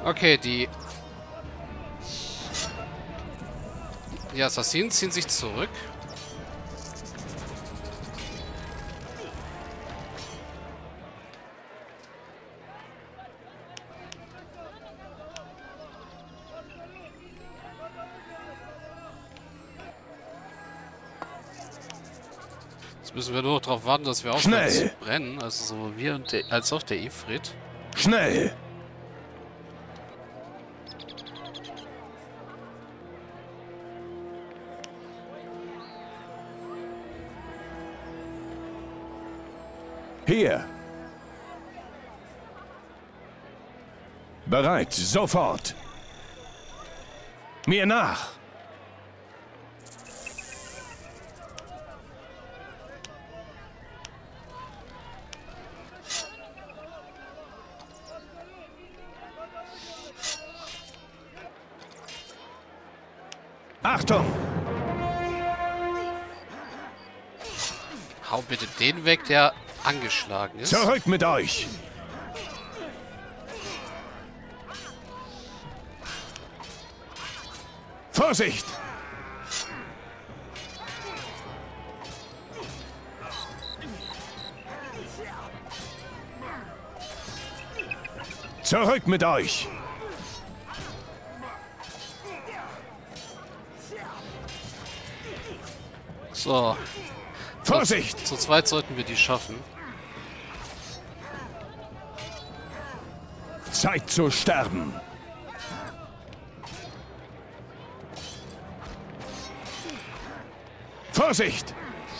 Okay, die Assassinen ziehen sich zurück. Jetzt müssen wir nur noch darauf warten, dass wir aufhören zu brennen. Also sowohl wir und als auch der Ifrit. Schnell! Hier! Bereit, sofort! Mir nach! Achtung! Hau bitte den weg, der angeschlagen ist. Zurück mit euch! Vorsicht! Zurück mit euch! So. Vorsicht! Zu zweit sollten wir die schaffen. Zeit zu sterben! Vorsicht!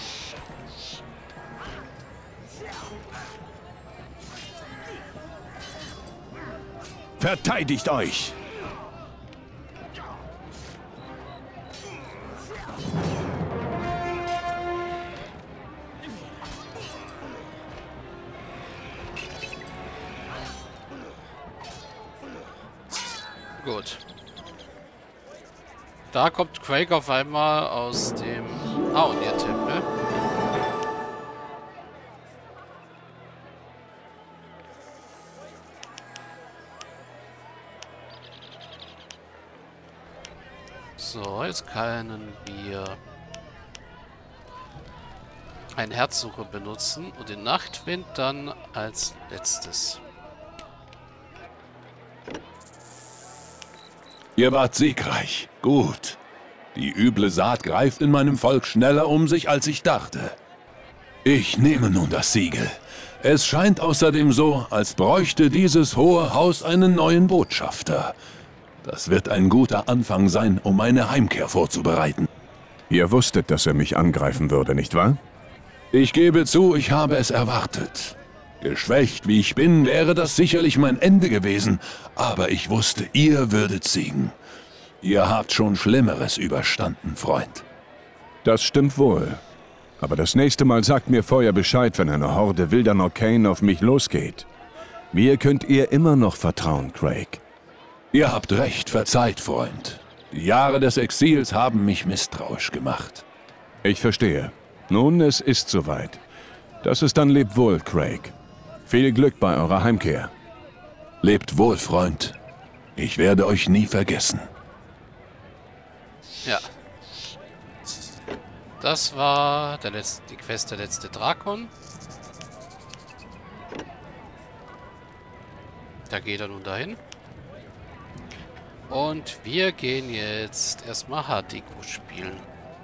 Verteidigt euch! Gut. Da kommt Craig auf einmal aus dem Aonir-Tempel. So, jetzt können wir einen Herzsucher benutzen und den Nachtwind dann als letztes. Ihr wart siegreich. Gut. Die üble Saat greift in meinem Volk schneller um sich, als ich dachte. Ich nehme nun das Siegel. Es scheint außerdem so, als bräuchte dieses hohe Haus einen neuen Botschafter. Das wird ein guter Anfang sein, um meine Heimkehr vorzubereiten. Ihr wusstet, dass er mich angreifen würde, nicht wahr? Ich gebe zu, ich habe es erwartet. Geschwächt wie ich bin, wäre das sicherlich mein Ende gewesen, aber ich wusste, ihr würdet siegen. Ihr habt schon Schlimmeres überstanden, Freund. Das stimmt wohl. Aber das nächste Mal sagt mir vorher Bescheid, wenn eine Horde wilder Norcaine auf mich losgeht. Mir könnt ihr immer noch vertrauen, Craig. Ihr habt recht, verzeiht, Freund. Die Jahre des Exils haben mich misstrauisch gemacht. Ich verstehe. Nun, es ist soweit. Das ist dann lebt wohl, Craig. Viel Glück bei eurer Heimkehr. Lebt wohl, Freund. Ich werde euch nie vergessen. Ja. Das war die Quest der letzte Drakon. Da geht er nun dahin. Und wir gehen jetzt erstmal Hardeko spielen.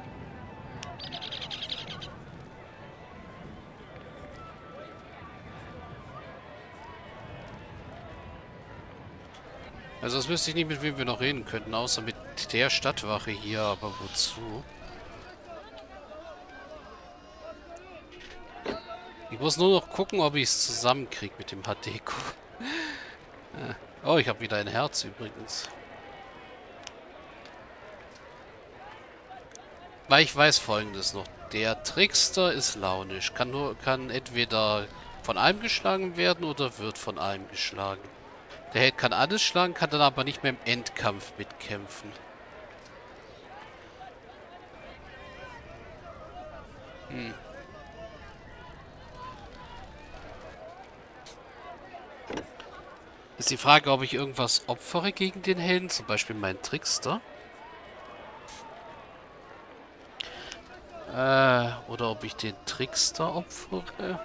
Also das wüsste ich nicht, mit wem wir noch reden könnten, außer mit der Stadtwache hier, aber wozu? Ich muss nur noch gucken, ob ich es zusammenkriege mit dem Hardeko. Oh, ich habe wieder ein Herz übrigens. Weil ich weiß Folgendes noch. Der Trickster ist launisch. Kann entweder von einem geschlagen werden oder wird von einem geschlagen. Der Held kann alles schlagen, kann dann aber nicht mehr im Endkampf mitkämpfen. Ist die Frage, ob ich irgendwas opfere gegen den Helden, zum Beispiel meinen Trickster. Oder ob ich den Trickster opfere.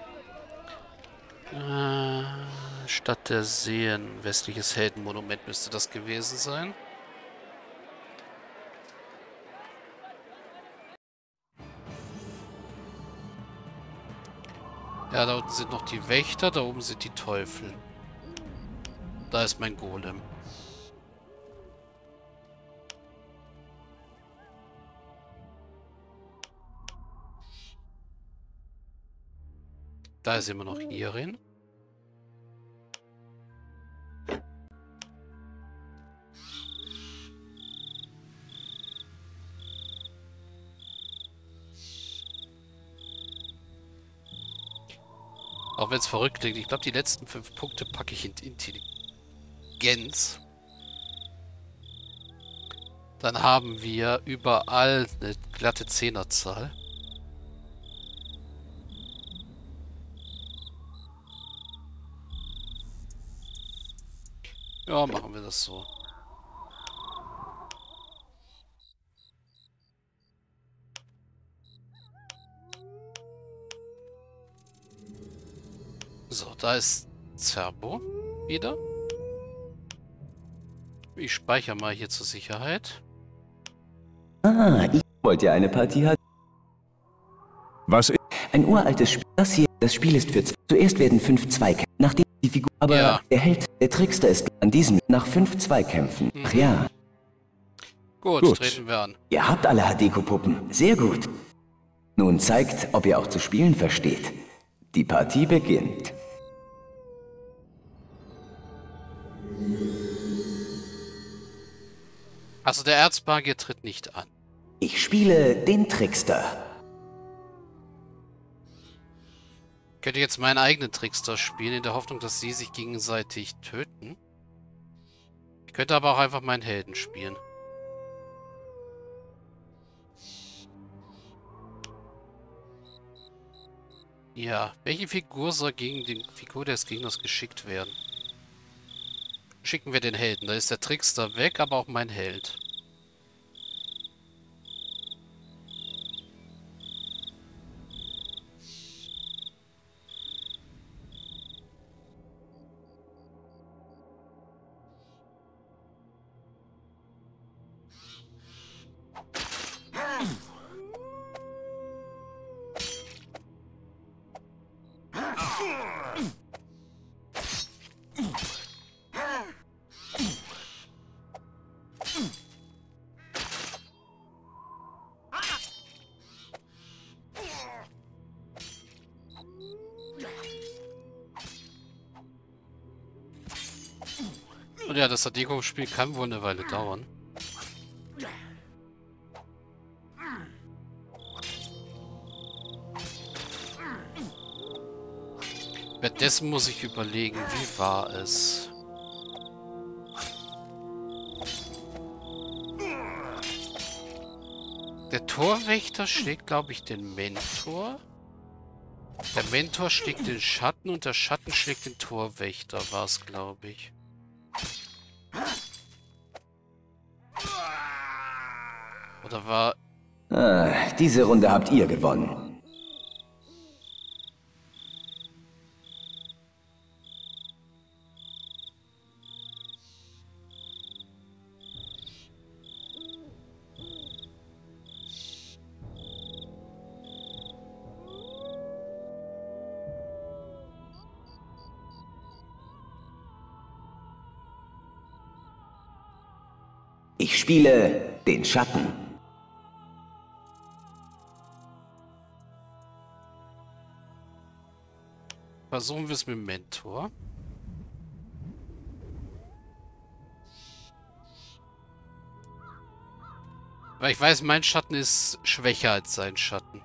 Stadt der Seen, westliches Heldenmonument müsste das gewesen sein. Ja, da unten sind noch die Wächter, da oben sind die Teufel. Da ist mein Golem. Da ist immer noch Irin. Auch wenn es verrückt klingt, ich glaube, die letzten 5 Punkte packe ich in Intelligenz. Dann haben wir überall eine glatte Zehnerzahl. Ja, machen wir das so. So, da ist Zerbo wieder. Ich speichere mal hier zur Sicherheit. Ah, ich wollte ja eine Partie haben. Was ist... Ein uraltes Spiel. Das Spiel ist für... Zuerst werden 5 Zweikämpfe, nachdem die Figur... Aber Ja. der Held, der Trickster ist an diesem... Nach 5 Zweikämpfen. Ach ja. Gut, treten wir an. Ihr habt alle Hadeko-Puppen. Sehr gut. Nun zeigt, ob ihr auch zu spielen versteht. Die Partie beginnt. Also der Erzmagier tritt nicht an. Ich spiele den Trickster. Ich könnte jetzt meinen eigenen Trickster spielen, in der Hoffnung, dass sie sich gegenseitig töten. Ich könnte aber auch einfach meinen Helden spielen. Ja, welche Figur soll gegen die Figur des Gegners geschickt werden? Schicken wir den Helden. Da ist der Trickster weg, aber auch mein Held. Und ja, das Sadeko-Spiel kann wohl eine Weile dauern. Währenddessen muss ich überlegen, wie war es? Der Torwächter schlägt, glaube ich, den Mentor. Der Mentor schlägt den Schatten und der Schatten schlägt den Torwächter, war es, glaube ich. Oder war... Ah, diese Runde habt ihr gewonnen. Ich spiele den Schatten. Versuchen wir es mit dem Mentor. Weil ich weiß, mein Schatten ist schwächer als sein Schatten.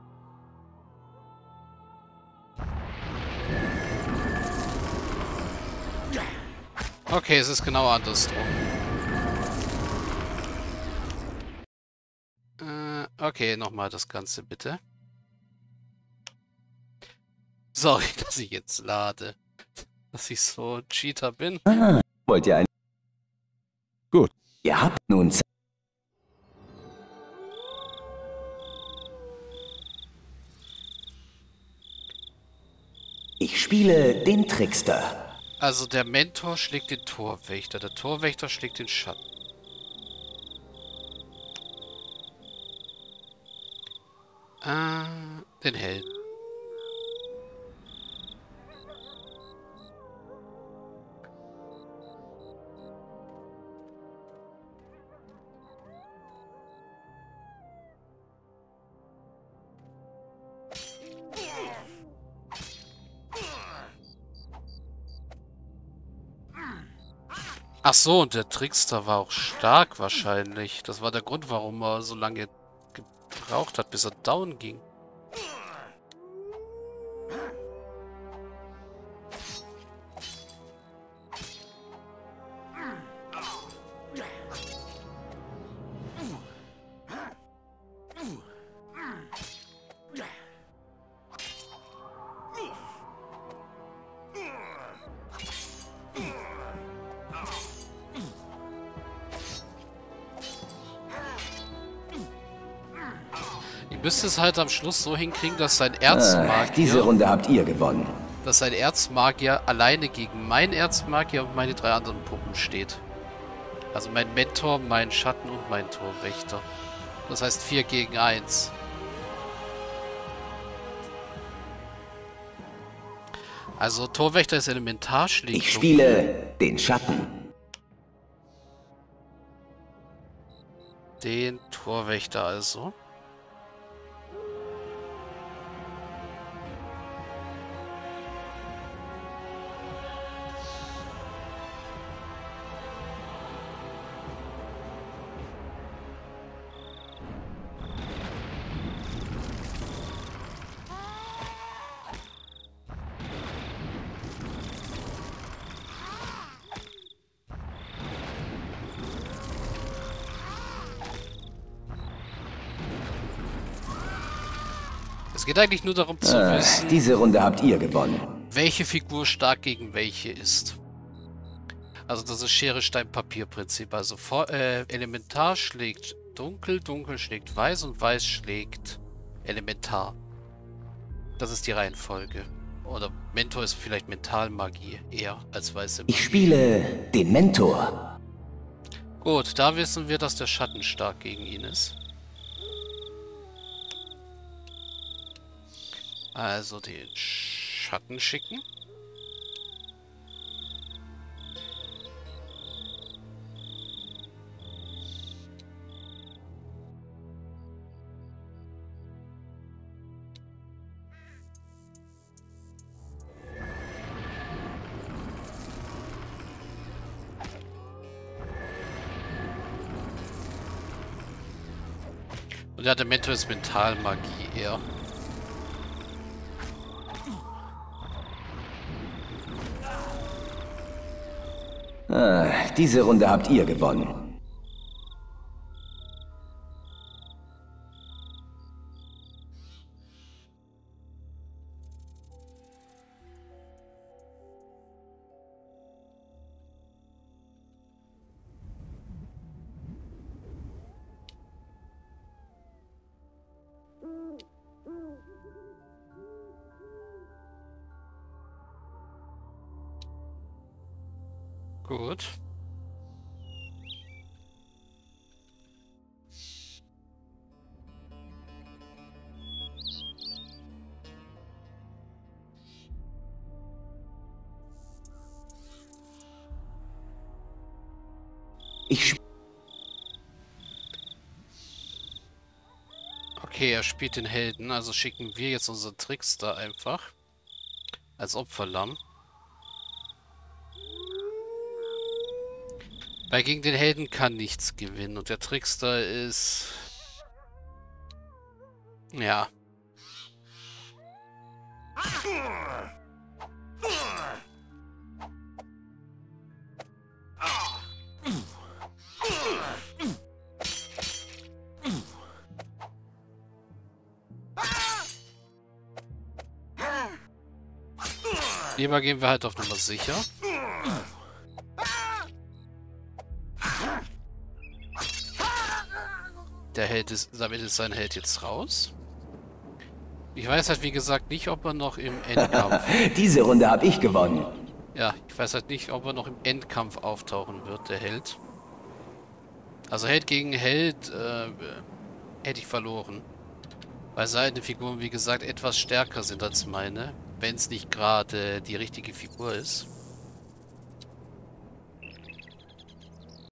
Okay, es ist genau andersrum. Okay, nochmal das Ganze bitte. Sorry, dass ich jetzt lade. dass ich so ein Cheater bin. Wollt ihr ein... Gut. Ihr habt nun... Ich spiele den Trickster. Also der Mentor schlägt den Torwächter, der Torwächter schlägt den Schatten. Den Helden. Ach so, und der Trickster war auch stark wahrscheinlich. Das war der Grund, warum er so lange gebraucht hat, bis er down ging. Ihr müsst es halt am Schluss so hinkriegen, dass sein Diese Erzmagier, Runde habt ihr gewonnen. Alleine gegen meinen Erzmagier und meine 3 anderen Puppen steht. Also mein Mentor, mein Schatten und mein Torwächter. Das heißt 4 gegen 1. Also Torwächter ist elementar, schlägt Ich spiele den Schatten. den Torwächter also. Es geht eigentlich nur darum zu wissen, Diese Runde habt ihr gewonnen. welche Figur stark gegen welche ist. Also das ist Schere, Stein, Papier Prinzip. Also Elementar schlägt Dunkel, Dunkel schlägt Weiß und Weiß schlägt Elementar. Das ist die Reihenfolge. Oder Mentor ist vielleicht Mentalmagie eher als weiße Magie. Ich spiele den Mentor. Gut, da wissen wir, dass der Schatten stark gegen ihn ist. Also den Schatten schicken. Und ja, der Mentor ist Mentalmagie eher. Diese Runde habt ihr gewonnen. Gut. Okay, er spielt den Helden, also schicken wir jetzt unseren Trickster einfach als Opferlamm. Weil gegen den Helden kann nichts gewinnen und der Trickster ist... Ja. Lieber gehen wir halt auf Nummer sicher. Der Held ist, damit ist sein Held jetzt raus. Ich weiß halt, wie gesagt, nicht, ob er noch im Endkampf... Diese Runde habe ich gewonnen. Ja, ich weiß halt nicht, ob er noch im Endkampf auftauchen wird, der Held. Also Held gegen Held hätte ich verloren. Weil seine Figuren, wie gesagt, etwas stärker sind als meine. Wenn es nicht gerade die richtige Figur ist.